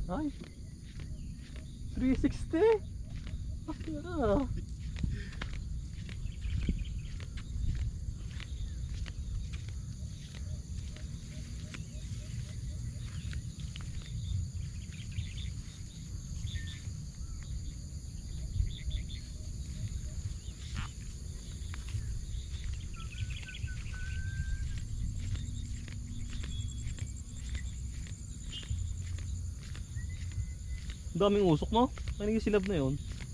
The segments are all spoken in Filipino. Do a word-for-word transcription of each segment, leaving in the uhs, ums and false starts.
Ay, three sixty. Ah, daming usok mo. Ano yung silab na yun?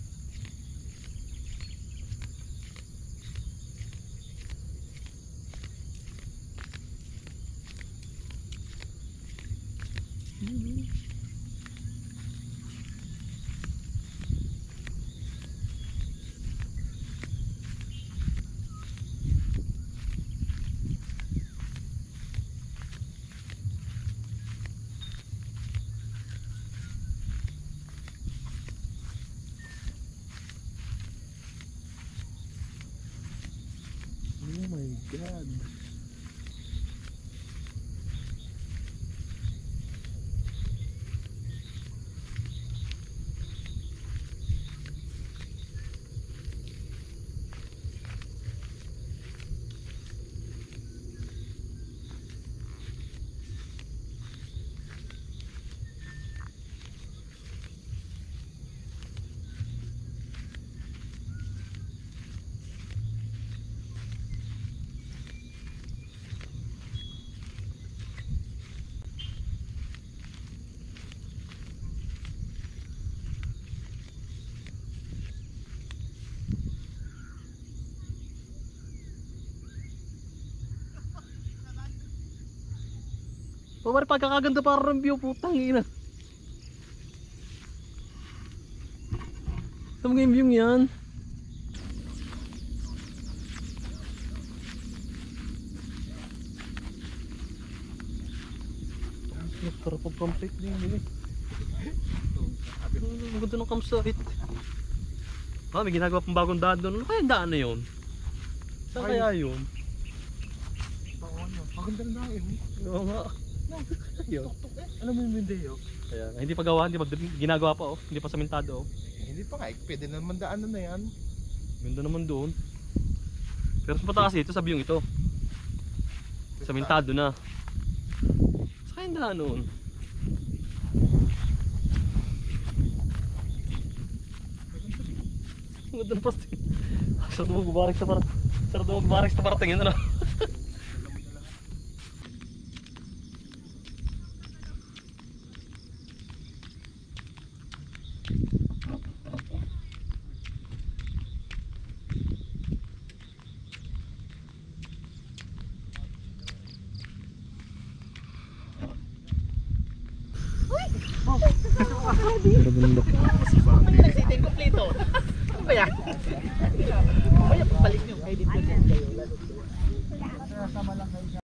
Oh my God. Pamari pagkakaganda para ng view, putang ina. Ito mga yung view yan. Para pag-complete din yun eh. Ang ganda ng campsite. Ah, may ginagawa pang bagong daan doon. Ano kaya daan na yun? Saan kaya yun? Maganda na lang yun. Oo nga. Yun. Alam mo yung hindi yun? Kaya hindi pa gawa, hindi pa ginagawa pa oh. Hindi pa samentado oh. Eh, hindi pa nga, eh, pwede naman daanan na yan. Ganda naman doon. Pero sa pataas ito, sabi yung ito. Samentado na. Sa kayang daan noon. Ang ganda ng pasting. Sarap mo magbabarik sa parating. Sarap mo magbabarik sa parating yun ano. Sarap bundok. Nagsitin kompleto. Ano ba yan? Kaya pagbalik nyo, edit ko kayo.